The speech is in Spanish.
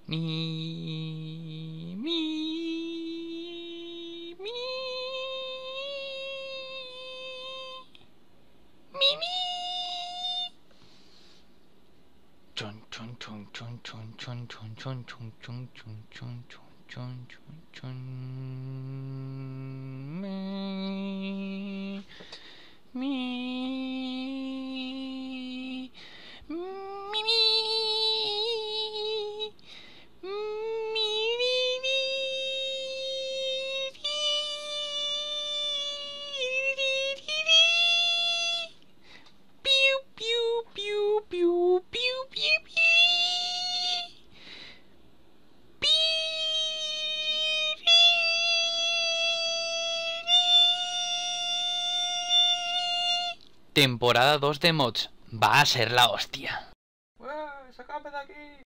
Mi, mi, mi, mi, mi. Chon, chon, chon, chon, chon, chon, chon, chon, chon, chon, chon, chon, chon, chon, chon. Mi, mi, mi, mi. Temporada 2 de mods. Va a ser la hostia. ¡Sácame de aquí!